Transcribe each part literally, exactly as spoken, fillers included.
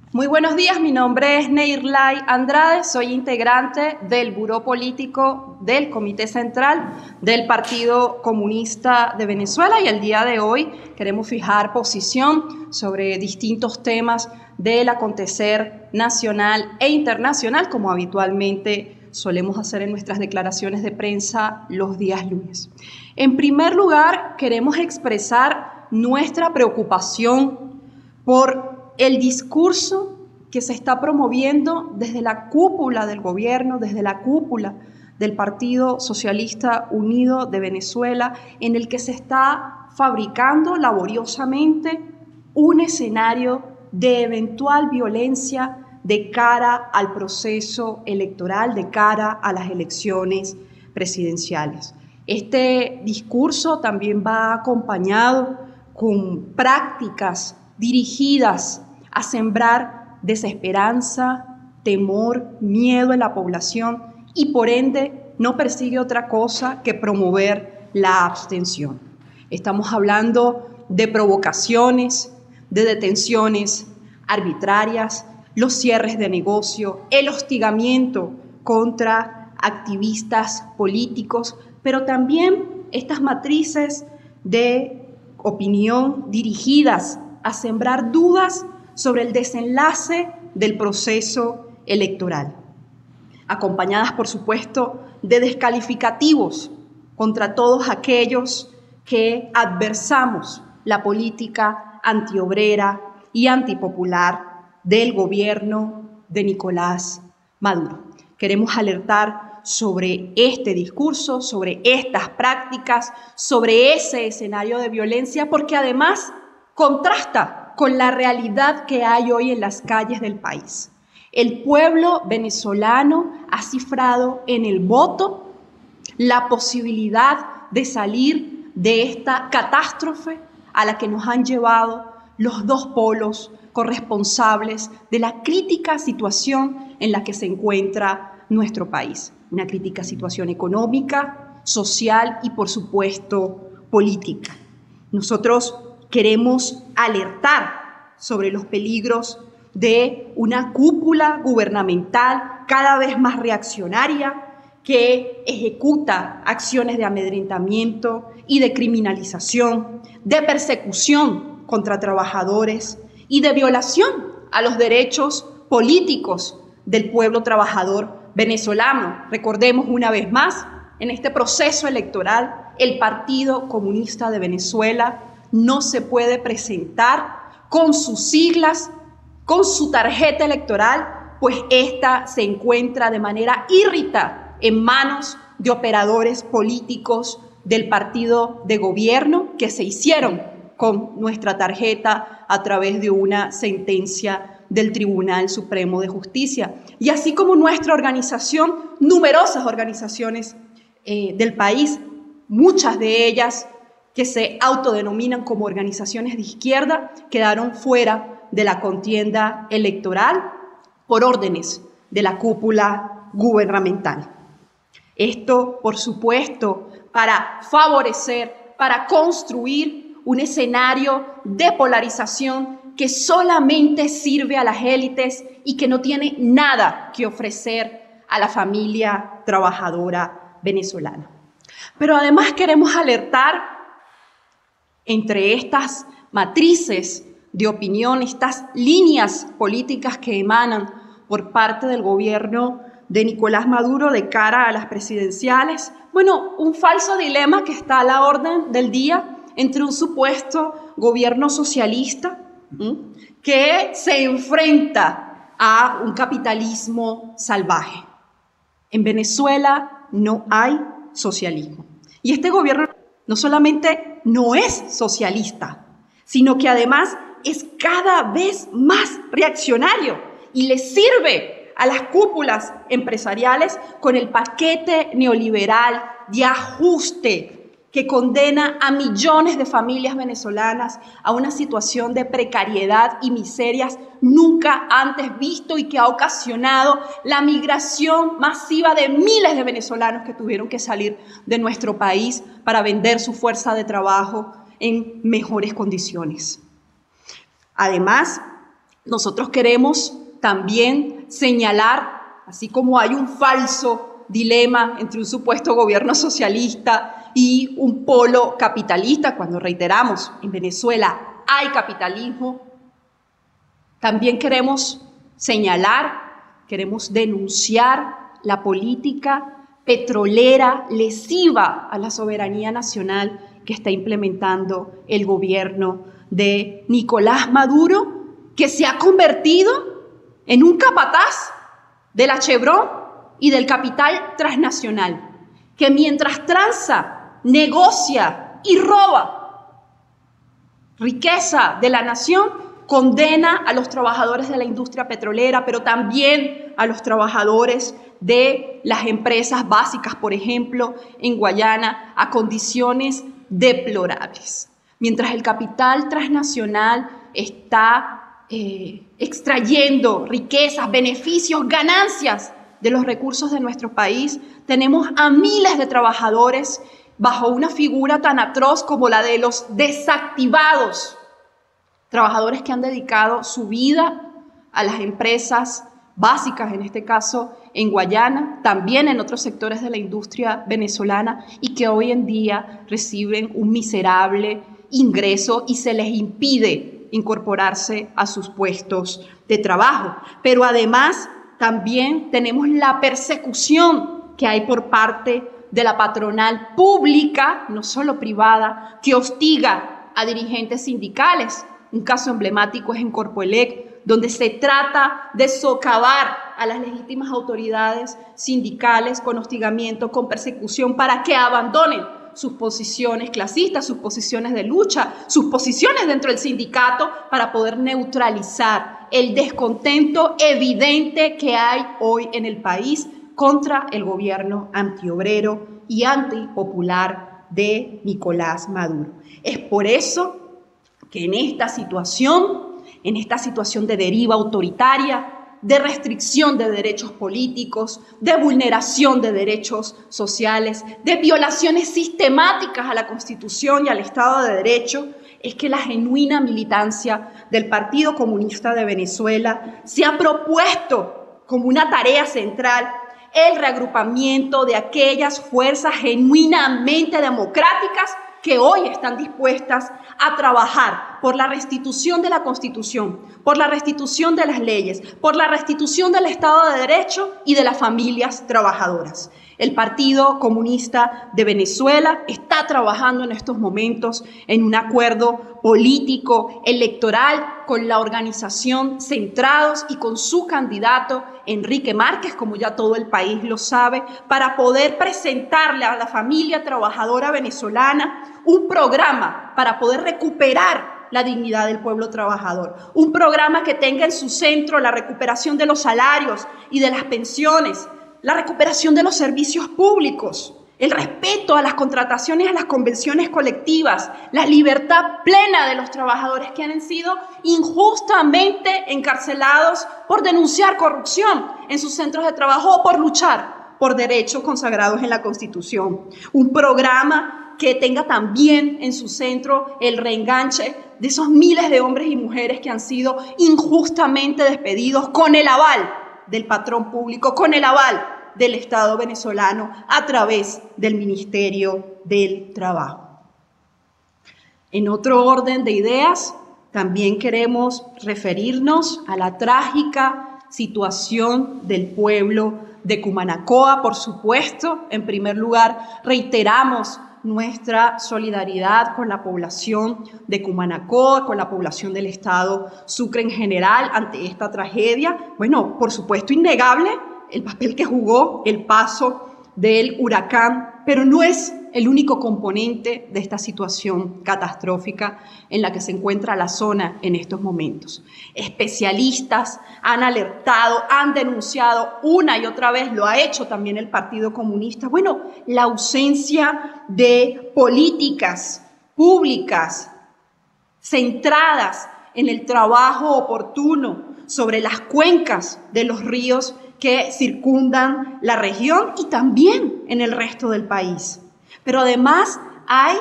Muy buenos días, mi nombre es Neirlay Andrade, soy integrante del Buró Político del Comité Central del Partido Comunista de Venezuela y el día de hoy queremos fijar posición sobre distintos temas del acontecer nacional e internacional, como habitualmente solemos hacer en nuestras declaraciones de prensa los días lunes. En primer lugar, queremos expresar nuestra preocupación por el discurso que se está promoviendo desde la cúpula del gobierno, desde la cúpula del Partido Socialista Unido de Venezuela, en el que se está fabricando laboriosamente un escenario de eventual violencia de cara al proceso electoral, de cara a las elecciones presidenciales. Este discurso también va acompañado con prácticas dirigidas a sembrar desesperanza, temor, miedo en la población y por ende no persigue otra cosa que promover la abstención. Estamos hablando de provocaciones, de detenciones arbitrarias, los cierres de negocio, el hostigamiento contra activistas políticos, pero también estas matrices de opinión dirigidas a sembrar dudas sobre el desenlace del proceso electoral, acompañadas, por supuesto, de descalificativos contra todos aquellos que adversamos la política antiobrera y antipopular del gobierno de Nicolás Maduro. Queremos alertar sobre este discurso, sobre estas prácticas, sobre ese escenario de violencia, porque además contrasta con la realidad que hay hoy en las calles del país. El pueblo venezolano ha cifrado en el voto la posibilidad de salir de esta catástrofe a la que nos han llevado los dos polos corresponsables de la crítica situación en la que se encuentra nuestro país. Una crítica situación económica, social y, por supuesto, política. Nosotros queremos alertar sobre los peligros de una cúpula gubernamental cada vez más reaccionaria que ejecuta acciones de amedrentamiento y de criminalización, de persecución contra trabajadores y de violación a los derechos políticos del pueblo trabajador venezolano. Recordemos una vez más, en este proceso electoral, el Partido Comunista de Venezuela no se puede presentar con sus siglas, con su tarjeta electoral, pues esta se encuentra de manera írrita en manos de operadores políticos del partido de gobierno que se hicieron con nuestra tarjeta a través de una sentencia del Tribunal Supremo de Justicia. Y así como nuestra organización, numerosas organizaciones eh, del país, muchas de ellas que se autodenominan como organizaciones de izquierda, quedaron fuera de la contienda electoral por órdenes de la cúpula gubernamental. Esto, por supuesto, para favorecer, para construir un escenario de polarización que solamente sirve a las élites y que no tiene nada que ofrecer a la familia trabajadora venezolana. Pero además queremos alertar entre estas matrices de opinión, estas líneas políticas que emanan por parte del gobierno de Nicolás Maduro de cara a las presidenciales, bueno, un falso dilema que está a la orden del día entre un supuesto gobierno socialista ¿m? que se enfrenta a un capitalismo salvaje. En Venezuela no hay socialismo. Y este gobierno no solamente no es socialista, sino que además es cada vez más reaccionario y le sirve a las cúpulas empresariales con el paquete neoliberal de ajuste que condena a millones de familias venezolanas a una situación de precariedad y miserias nunca antes visto y que ha ocasionado la migración masiva de miles de venezolanos que tuvieron que salir de nuestro país para vender su fuerza de trabajo en mejores condiciones. Además, nosotros queremos también señalar, así como hay un falso dilema entre un supuesto gobierno socialista y un polo capitalista, cuando reiteramos, en Venezuela hay capitalismo, también queremos señalar, queremos denunciar la política petrolera lesiva a la soberanía nacional que está implementando el gobierno de Nicolás Maduro, que se ha convertido en un capataz de la Chevron y del capital transnacional, que mientras tranza, negocia y roba riqueza de la nación, condena a los trabajadores de la industria petrolera, pero también a los trabajadores de las empresas básicas, por ejemplo, en Guayana, a condiciones deplorables. Mientras el capital transnacional está eh, extrayendo riquezas, beneficios, ganancias de los recursos de nuestro país, tenemos a miles de trabajadores bajo una figura tan atroz como la de los desactivados, trabajadores que han dedicado su vida a las empresas básicas, en este caso en Guayana, también en otros sectores de la industria venezolana, y que hoy en día reciben un miserable ingreso y se les impide incorporarse a sus puestos de trabajo. Pero además también tenemos la persecución que hay por parte de la patronal pública, no solo privada, que hostiga a dirigentes sindicales. Un caso emblemático es en Corpoelec, donde se trata de socavar a las legítimas autoridades sindicales con hostigamiento, con persecución, para que abandonen sus posiciones clasistas, sus posiciones de lucha, sus posiciones dentro del sindicato, para poder neutralizar el descontento evidente que hay hoy en el país contra el gobierno antiobrero y antipopular de Nicolás Maduro. Es por eso que en esta situación, en esta situación de deriva autoritaria, de restricción de derechos políticos, de vulneración de derechos sociales, de violaciones sistemáticas a la Constitución y al Estado de Derecho, es que la genuina militancia del Partido Comunista de Venezuela se ha propuesto como una tarea central el reagrupamiento de aquellas fuerzas genuinamente democráticas que hoy están dispuestas a trabajar por la restitución de la Constitución, por la restitución de las leyes, por la restitución del Estado de Derecho y de las familias trabajadoras. El Partido Comunista de Venezuela está trabajando en estos momentos en un acuerdo político, electoral, con la organización Centrados y con su candidato Enrique Márquez, como ya todo el país lo sabe, para poder presentarle a la familia trabajadora venezolana un programa para poder recuperar la dignidad del pueblo trabajador. Un programa que tenga en su centro la recuperación de los salarios y de las pensiones, la recuperación de los servicios públicos, el respeto a las contrataciones, a las convenciones colectivas, la libertad plena de los trabajadores que han sido injustamente encarcelados por denunciar corrupción en sus centros de trabajo o por luchar por derechos consagrados en la Constitución. Un programa que tenga también en su centro el reenganche de esos miles de hombres y mujeres que han sido injustamente despedidos con el aval del patrón público, con el aval del Estado venezolano a través del Ministerio del Trabajo. En otro orden de ideas, también queremos referirnos a la trágica situación del pueblo de Cumanacoa. Por supuesto, en primer lugar, reiteramos nuestra solidaridad con la población de Cumanacoa, con la población del estado Sucre en general ante esta tragedia. Bueno, por supuesto, innegable el papel que jugó el paso del huracán, pero no es el único componente de esta situación catastrófica en la que se encuentra la zona en estos momentos. Especialistas han alertado, han denunciado una y otra vez, lo ha hecho también el Partido Comunista, bueno, la ausencia de políticas públicas centradas en el trabajo oportuno sobre las cuencas de los ríos que circundan la región y también en el resto del país. Pero además hay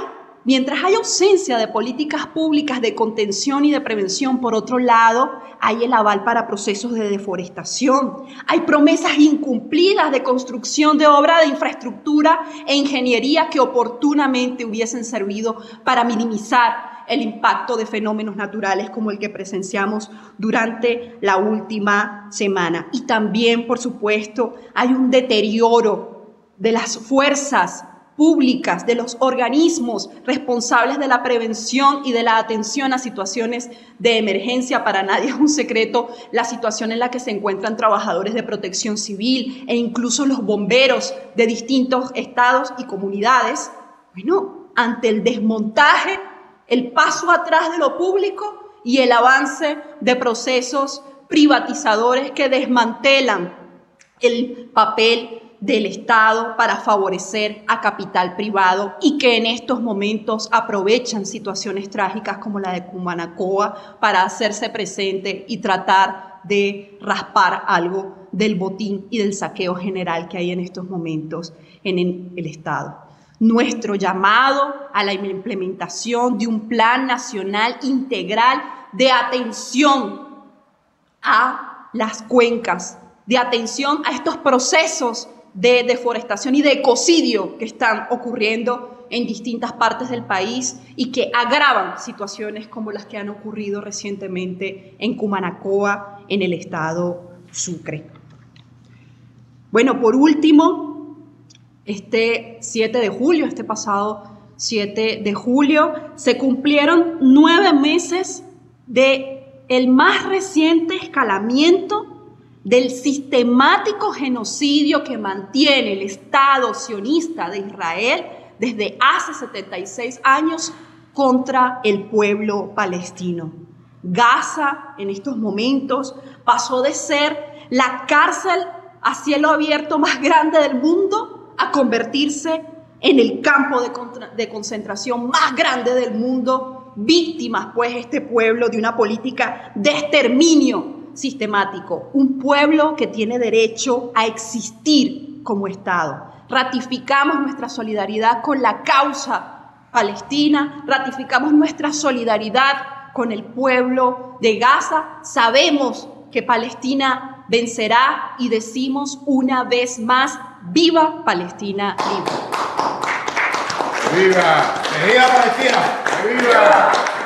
Mientras hay ausencia de políticas públicas de contención y de prevención, por otro lado, hay el aval para procesos de deforestación. Hay promesas incumplidas de construcción de obra de infraestructura e ingeniería que oportunamente hubiesen servido para minimizar el impacto de fenómenos naturales como el que presenciamos durante la última semana. Y también, por supuesto, hay un deterioro de las fuerzas públicas, de los organismos responsables de la prevención y de la atención a situaciones de emergencia. Para nadie es un secreto la situación en la que se encuentran trabajadores de protección civil e incluso los bomberos de distintos estados y comunidades. Bueno, ante el desmontaje, el paso atrás de lo público y el avance de procesos privatizadores que desmantelan el papel del Estado para favorecer a capital privado y que en estos momentos aprovechan situaciones trágicas como la de Cumanacoa para hacerse presente y tratar de raspar algo del botín y del saqueo general que hay en estos momentos en el Estado. Nuestro llamado a la implementación de un plan nacional integral de atención a las cuencas, de atención a estos procesos de deforestación y de ecocidio que están ocurriendo en distintas partes del país y que agravan situaciones como las que han ocurrido recientemente en Cumanacoa, en el estado Sucre. Bueno, por último, este siete de julio, este pasado siete de julio, se cumplieron nueve meses del más reciente escalamiento del sistemático genocidio que mantiene el Estado sionista de Israel desde hace setenta y seis años contra el pueblo palestino. Gaza, en estos momentos, pasó de ser la cárcel a cielo abierto más grande del mundo a convertirse en el campo de, de concentración más grande del mundo, víctimas, pues, este pueblo de una política de exterminio sistemático, un pueblo que tiene derecho a existir como Estado. Ratificamos nuestra solidaridad con la causa palestina, ratificamos nuestra solidaridad con el pueblo de Gaza, sabemos que Palestina vencerá y decimos una vez más, ¡viva Palestina libre! ¡Viva! ¡Viva Palestina! ¡Viva!